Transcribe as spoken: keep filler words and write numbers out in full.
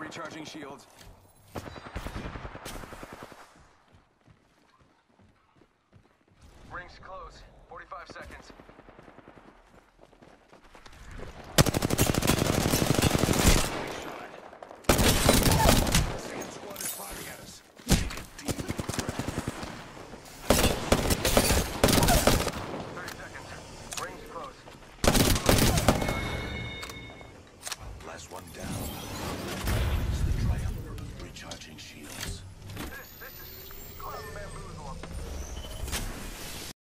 Recharging shields. Rings close. forty-five seconds. Second squad is firing at us. Take a deep breath. thirty seconds. Rings close. Last one down. It's the triumph. Recharging shields.